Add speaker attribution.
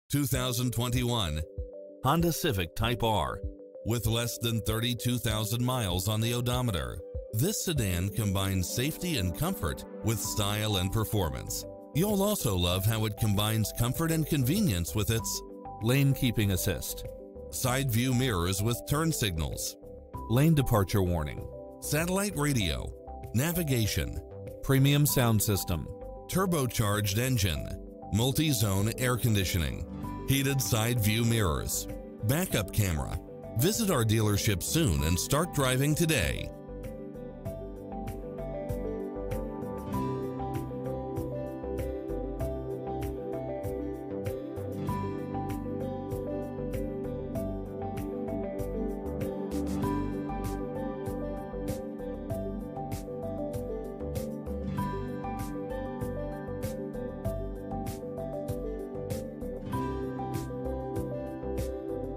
Speaker 1: 2021 Honda Civic Type R. With less than 32,000 miles on the odometer, this sedan combines safety and comfort with style and performance. You'll also love how it combines comfort and convenience with its lane keeping assist, side view mirrors with turn signals, lane departure warning, satellite radio, navigation, premium sound system, turbocharged engine, multi-zone air conditioning, heated side view mirrors, backup camera. Visit our dealership soon and start driving today.